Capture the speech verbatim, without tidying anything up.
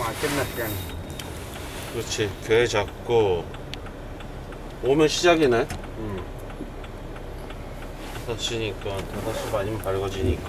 맞겠나 시간. 그렇지. 궤 잡고 오면 시작이네. 음. 다섯 시니까 다섯 시 반이면 밝아지니까.